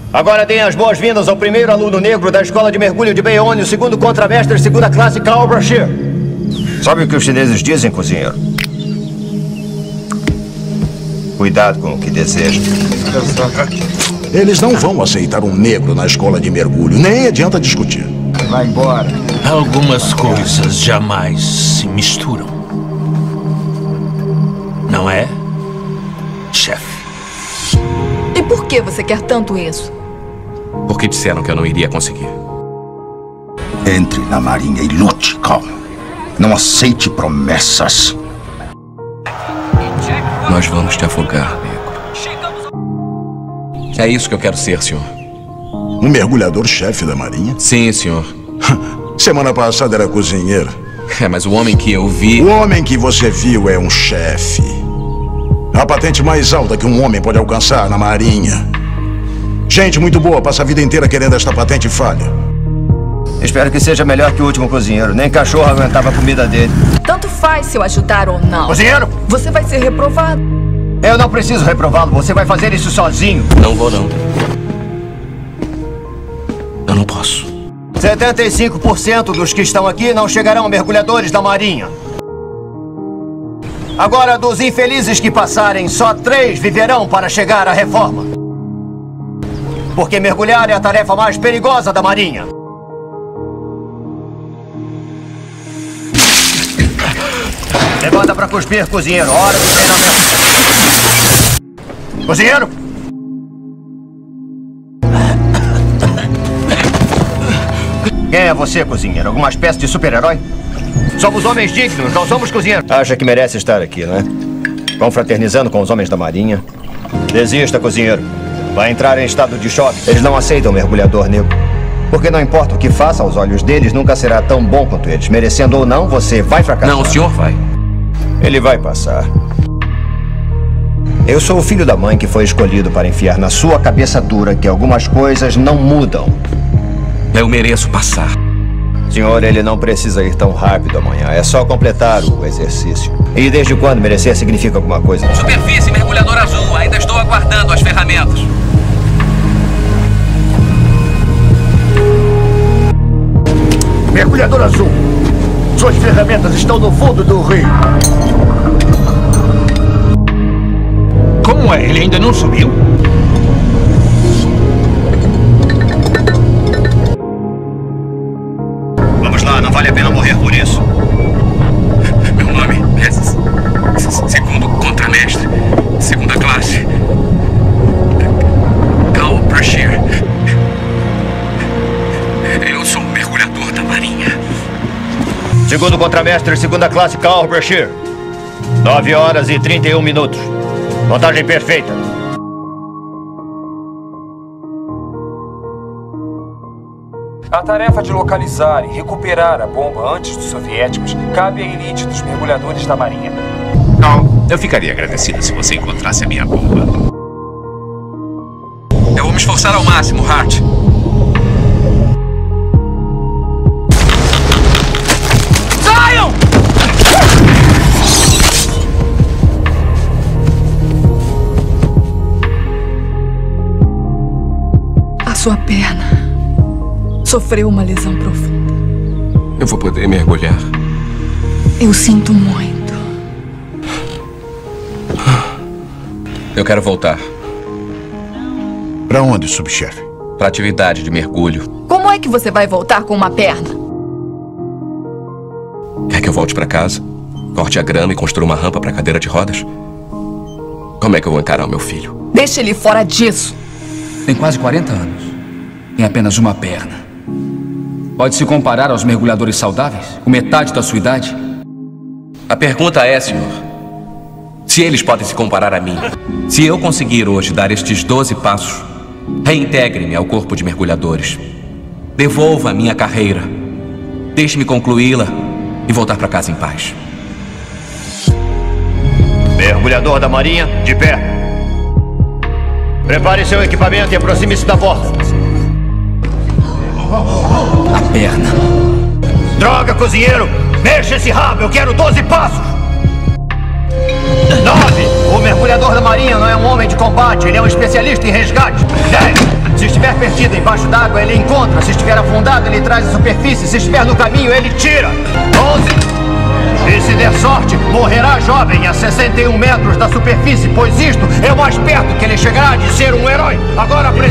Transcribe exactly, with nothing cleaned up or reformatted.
Agora deem as boas-vindas ao primeiro aluno negro da Escola de Mergulho de Bayonne, o segundo contramestre, segunda classe, Carl Brashear. Sabe o que os chineses dizem, cozinheiro? Cuidado com o que deseja. Eles não vão aceitar um negro na escola de mergulho. Nem adianta discutir. Vai embora. Algumas coisas jamais se misturam. Não é, chefe? E por que você quer tanto isso? Porque disseram que eu não iria conseguir. Entre na marinha e lute, Carl. Não aceite promessas. Nós vamos te afogar, nego. É isso que eu quero ser, senhor. Um mergulhador-chefe da marinha? Sim, senhor. Semana passada era cozinheiro. É, mas o homem que eu vi... O homem que você viu é um chefe. A patente mais alta que um homem pode alcançar na marinha. Gente muito boa passa a vida inteira querendo esta patente falha. Espero que seja melhor que o último cozinheiro. Nem cachorro aguentava a comida dele. Tanto faz se eu ajudar ou não. Cozinheiro! Você vai ser reprovado. Eu não preciso reprová-lo. Você vai fazer isso sozinho. Não vou, não. Eu não posso. setenta e cinco por cento dos que estão aqui não chegarão mergulhadores da Marinha. Agora, dos infelizes que passarem, só três viverão para chegar à reforma. Porque mergulhar é a tarefa mais perigosa da Marinha. Levanta para cuspir, cozinheiro. Hora do treinamento. Cozinheiro! Quem é você, cozinheiro? Alguma espécie de super-herói? Somos homens dignos, não somos cozinheiros. Acha que merece estar aqui, não é? Confraternizando com os homens da Marinha. Desista, cozinheiro. Vai entrar em estado de choque. Eles não aceitam mergulhador negro. Porque não importa o que faça aos olhos deles, nunca será tão bom quanto eles. Merecendo ou não, você vai fracassar. Não, o senhor vai. Ele vai passar. Eu sou o filho da mãe que foi escolhido para enfiar na sua cabeça dura que algumas coisas não mudam. Eu mereço passar. Senhor, ele não precisa ir tão rápido amanhã. É só completar o exercício. E desde quando merecer significa alguma coisa? Superfície, mergulhador azul. Ainda estou aguardando as ferramentas. Mergulhador azul. Suas ferramentas estão no fundo do rio. Como é? Ele ainda não subiu? Vamos lá, não vale a pena morrer por isso. Meu nome é segundo contramestre, segunda classe. Carl Brashear. Eu sou um mergulhador da Marinha. Segundo contramestre, segunda classe, Carl Brashear. Nove horas e trinta e um minutos. Contagem perfeita. A tarefa de localizar e recuperar a bomba antes dos soviéticos cabe à elite dos mergulhadores da Marinha. Não, eu ficaria agradecido se você encontrasse a minha bomba. Eu vou me esforçar ao máximo, Hart. Saiam! A sua perna sofreu uma lesão profunda. Eu vou poder mergulhar. Eu sinto muito. Eu quero voltar. Pra onde, subchefe? Pra atividade de mergulho. Como é que você vai voltar com uma perna? Quer que eu volte pra casa? Corte a grama e construa uma rampa pra cadeira de rodas? Como é que eu vou encarar o meu filho? Deixa ele fora disso. Tem quase quarenta anos. Tem apenas uma perna. Pode se comparar aos mergulhadores saudáveis, com metade da sua idade? A pergunta é, senhor, se eles podem se comparar a mim. Se eu conseguir hoje dar estes doze passos, reintegre-me ao corpo de mergulhadores. Devolva a minha carreira. Deixe-me concluí-la e voltar para casa em paz. Mergulhador da Marinha, de pé. Prepare seu equipamento e aproxime-se da porta. A perna. Droga, cozinheiro! Mexa esse rabo, eu quero doze passos! Nove! O mergulhador da Marinha não é um homem de combate, ele é um especialista em resgate. Dez! Se estiver perdida embaixo d'água, ele encontra. Se estiver afundado, ele traz a superfície. Se estiver no caminho, ele tira. onze. E se der sorte, morrerá jovem a sessenta e um metros da superfície, pois isto é o mais perto que ele chegará de ser um herói. Agora preciso